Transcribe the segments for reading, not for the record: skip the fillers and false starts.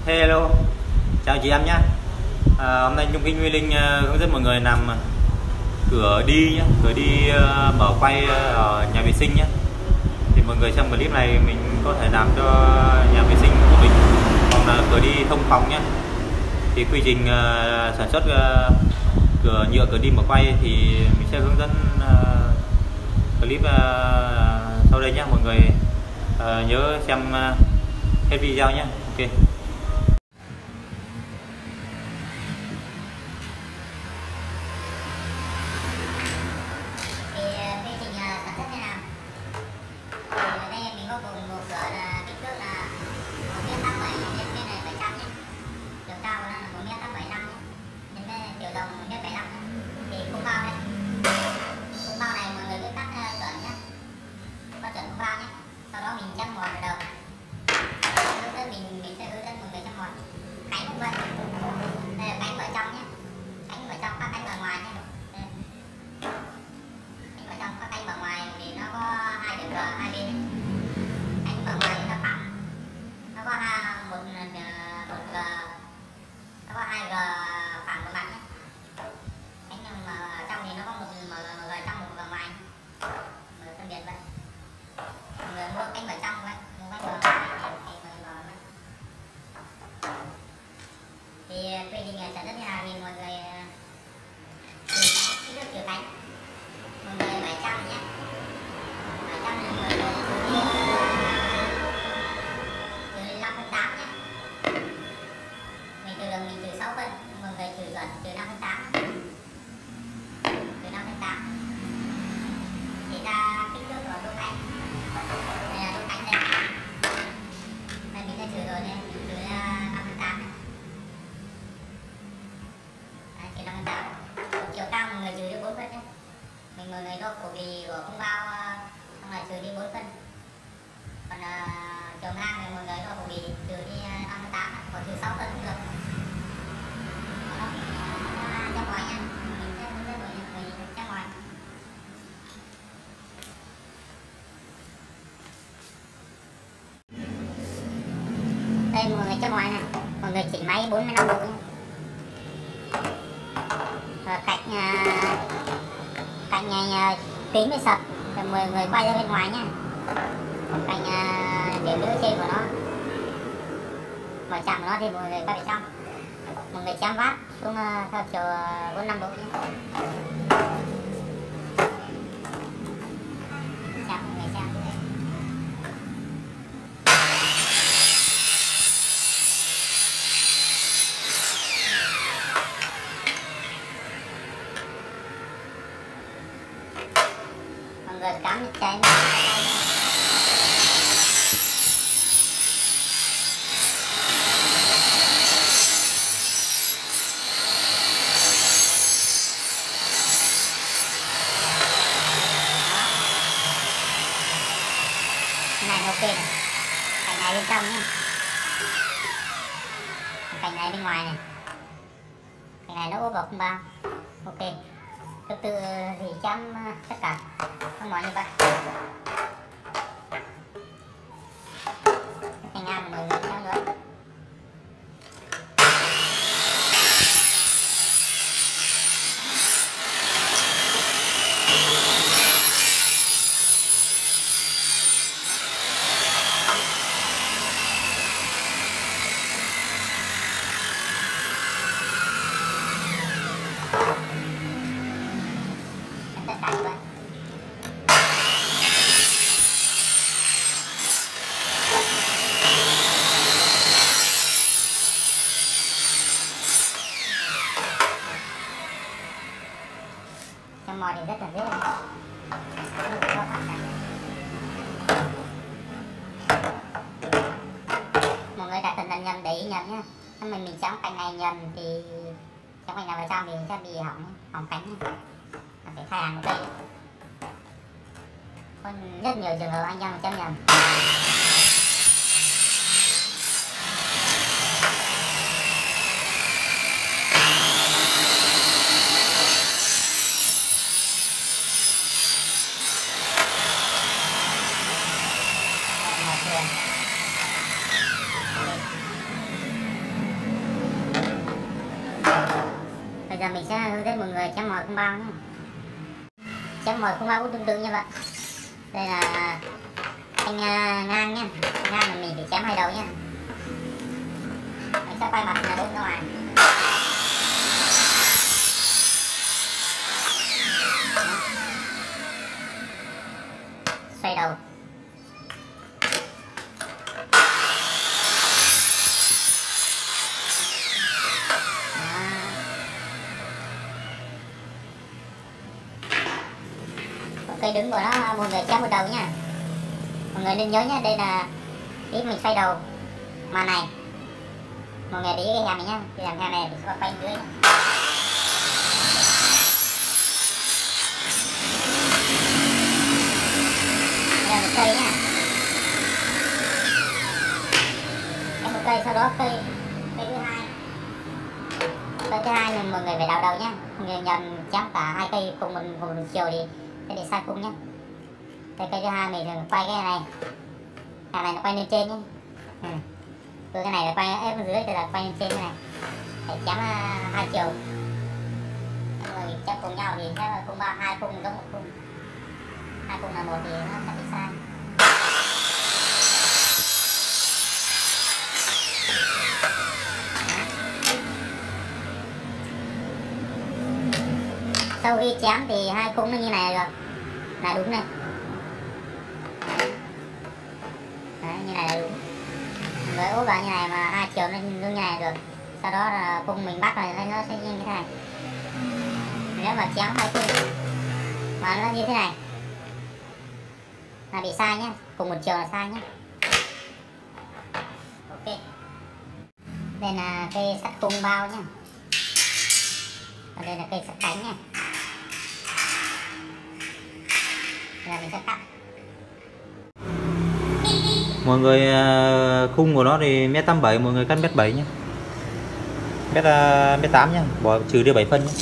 Hello, chào chị em nhé. Hôm nay Trung Kinh Huy Linh hướng dẫn mọi người làm cửa đi nhé, cửa đi mở quay ở nhà vệ sinh nhé. Thì mọi người xem clip này mình có thể làm cho nhà vệ sinh của mình, hoặc là cửa đi thông phòng nhé. Thì quy trình sản xuất cửa nhựa cửa đi mở quay thì mình sẽ hướng dẫn clip sau đây nhé. Mọi người nhớ xem hết video nhé. Ok. Quy trình sản xuất như nào thì mọi người nước trừ cánh mọi người 700 nhé, 700 thì mọi người trừ 5/8 nhé. Mình trừ đường mình trừ 6 phân, mọi người trừ chuẩn trừ 5/8, trừ 5/8 thì ra kích thước của đốt cánh. Đây là đốt cánh đây, đây mình đã trừ rồi đây, trừ ra 5/8 này. Chiều cao mọi người trừ đi 4 phân nhé. Mọi người đo cổ bì của không bao xong là trừ đi 4 phân. Còn chiều ngang thì mọi người đo cổ bì trừ đi 5/8, còn trừ 6 phân cũng được. Ra ngoài nha, mình sẽ hướng dẫn mọi người ra ngoài. Đây mọi người ra ngoài này, mọi người chỉnh máy 45 độ nhé. Cạnh kính với sập rồi mọi người quay ra bên ngoài nhé. Cạnh điểm lưỡi trên của nó, mở chạm của nó thì mọi người quay về trong. Mọi người chém vát xuống theo chiều 45 độ nhé. Chạm mọi người xem. Mọi người cắm cái này ok này. Cạnh này bên trong nhé, cạnh này bên ngoài này, cạnh này nó ốp vào không bao. Ok, từ từ thì chăm tất cả không nói như vậy. Cái ngang mọi người theo nữa. Tất cả như vậy. Trong mò thì rất là dễ. Mọi người đặt cẩn thận nhầm để ý nhầm nhé. Nếu mình chém cạnh này nhầm thì chém cạnh nào vào trong thì sẽ bị hỏng cánh. Phải thay hàng một cây. Có rất nhiều trường hợp anh em chém nhầm. rất mọi người chém mồi không bao nhé. Chém mồi không bao cũng tương tự như vậy. Đây là thanh ngang nhá, ngang là mình phải chém hai đầu nhá. Mình sẽ quay mặt là đốt ra ngoài. Xoay đầu. Cây đứng của nó mọi người chém một đầu nha. Mọi người nên nhớ nhá, đây là ý mình xoay đầu màn này. Mọi người để ý cái hàm này nhá, cái hàm này thì quay dưới. Đây là một cây nha. Cái một cây, sau đó cây thứ hai. Cây thứ hai mình mọi người phải đào đầu nhá. Mọi người nhầm chém cả hai cây cùng một chiều thì sẽ để sai khung nhé. Cây thứ hai mình quay cái này nó quay lên trên nhé. Từ cái này là quay ép dưới, thì là quay lên trên cái này. Để chém hai chiều. Rồi chém cùng nhau thì sẽ là khung 3, hai khung giống một khung. Hai khung là một thì nó sẽ bị sai. Sau khi chém thì hai khung nó như này rồi là đúng này. Đấy, như này là đúng. Với úp vào như này mà hai chiều nó như này được. Sau đó là khung mình bắt rồi nó sẽ như thế này. Nếu mà chém hai khung mà nó như thế này là bị sai nhé, cùng một chiều là sai nhé. Ok. Đây là cây sắt khung bao nhé. Và đây là cây sắt cánh nha. Bây giờ mình sẽ cắt. Mọi người khung của nó thì 1m87, mọi người cắt 1m7 nhé. 1m8 nhé, bỏ trừ đi 7 phân nhé.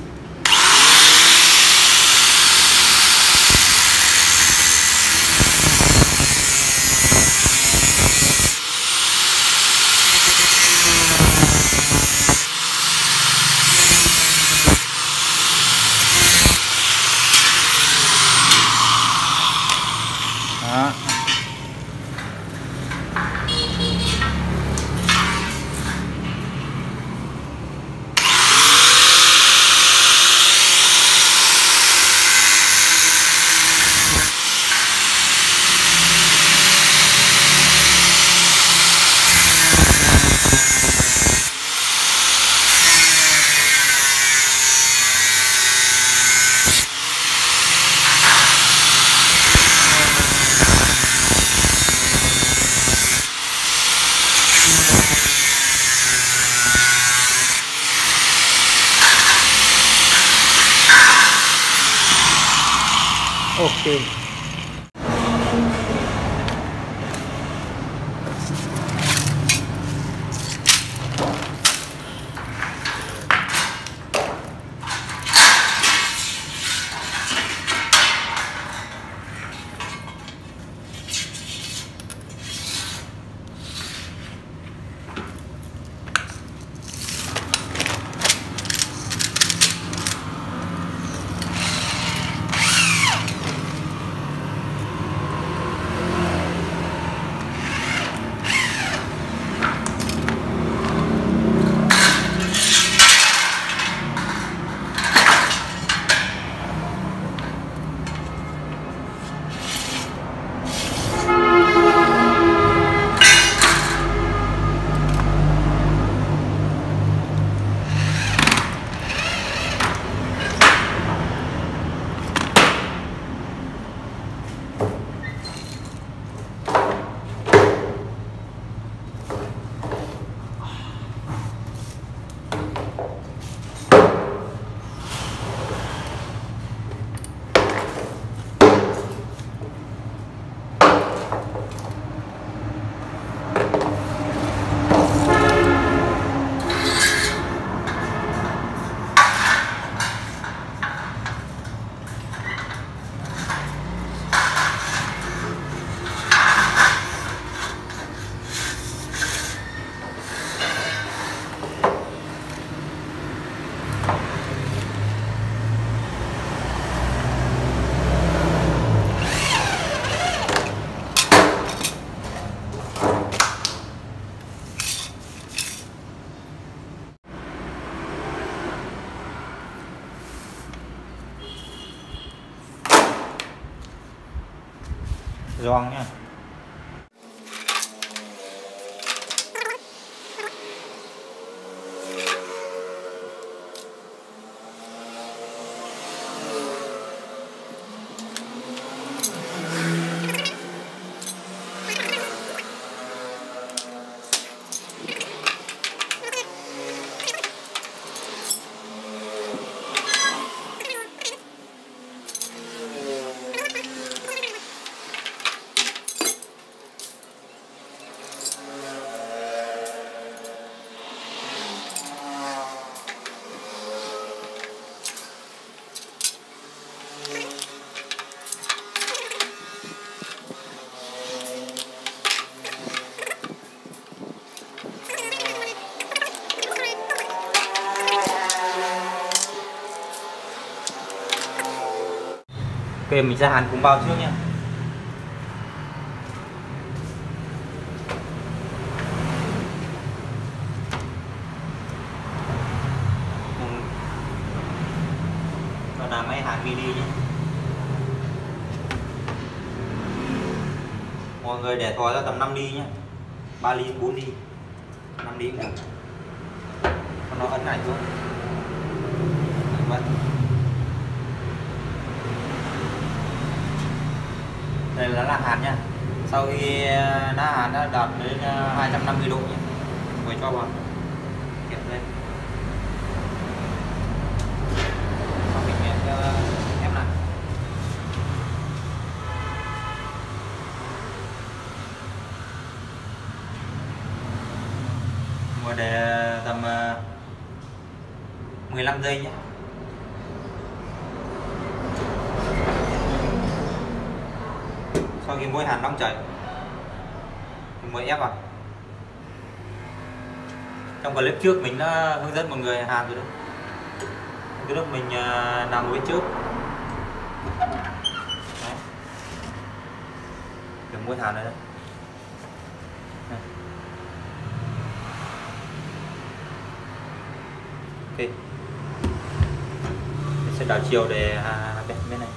Đó. Ok. Gioăng nhá. Ok, mình sẽ hàn cùng bao trước nha. Còn là máy hàn mini nhé. Mọi người để thò ra tầm 5 ly nhé. 3 ly, 4 ly, 5 ly cũng được. Còn nó ấn này xuống. Vậy. Đây là lá hàn nha. Sau khi lá hàn đã đạt đến 250 độ nhé, rồi cho vào kẹp lên. Sau mình ép lại. Và để tầm 15 giây nhé. Sau khi muối hàn nóng chảy mình mới ép vào. Trong clip trước mình đã hướng dẫn mọi người hàn rồi đấy. Cái lúc mình làm muối trước đấy. Được muối hàn rồi đấy. Ok, mình sẽ đảo chiều để bẹt bên này.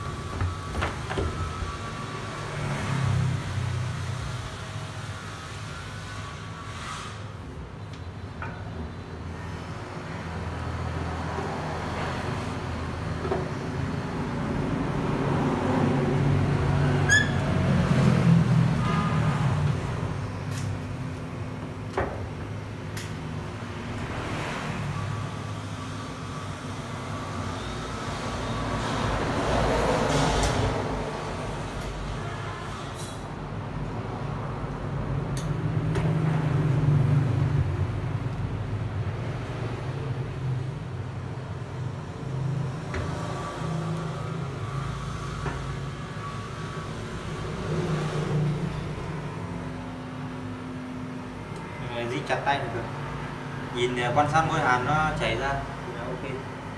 Di chặt tay là được. Nhìn quan sát muối hàn nó chảy ra thì là ok.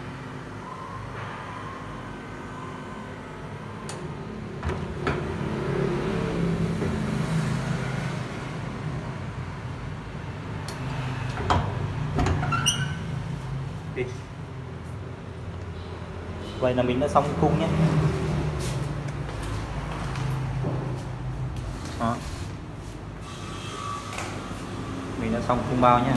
Ok. Vậy là mình đã xong cung nhé. Đó. Mình đã xong cung bao nhé.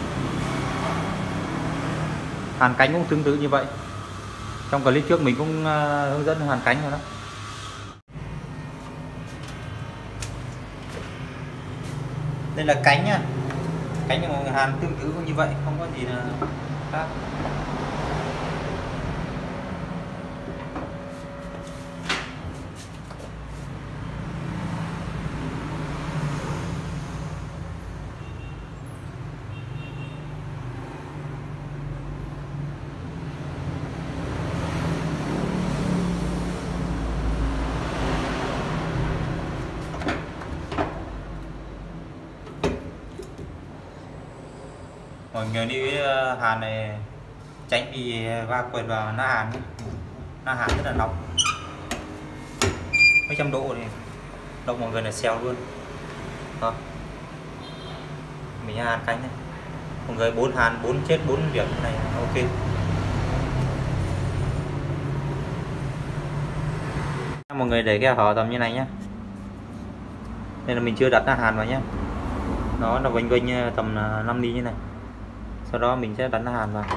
Hàn cánh cũng tương tự như vậy. Trong clip trước mình cũng hướng dẫn hàn cánh rồi đó. Đây là cánh nha. Cánh của người hàn tương tự như vậy, không có gì là khác. Mọi người đi hàn này tránh bị va quẹt vào lá hàn. Lá hàn rất là nóng, mấy trăm độ này động mọi người là xèo luôn. Đó. Mình hàn cánh này, mọi người 4 hàn 4 chết 4 điểm này ok. Mọi người để cái hở tầm như này nhé. nên là mình chưa đặt hàn vào nhé. Nó là quanh quanh tầm 5 ly như này, sau đó mình sẽ đặt hàn vào.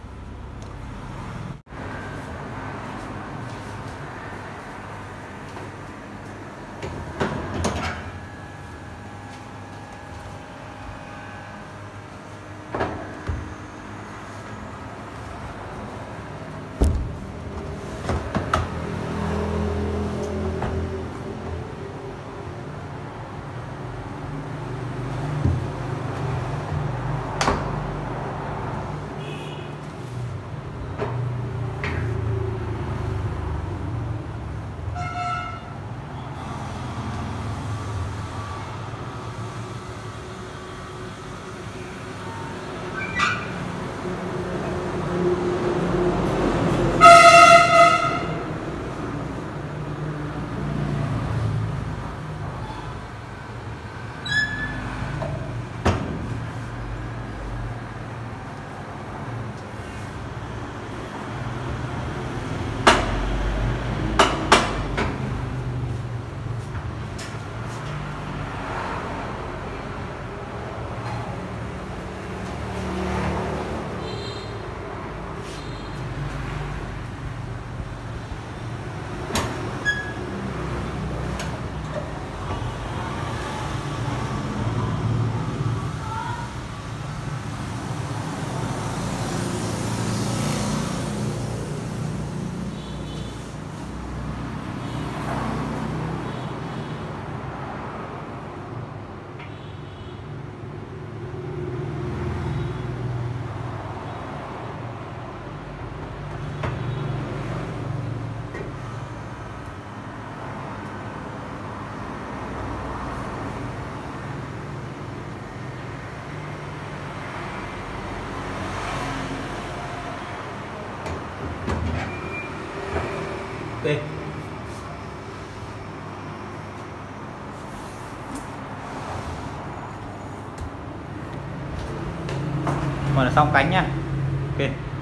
Ok. Còn là xong cánh nhá. Ok.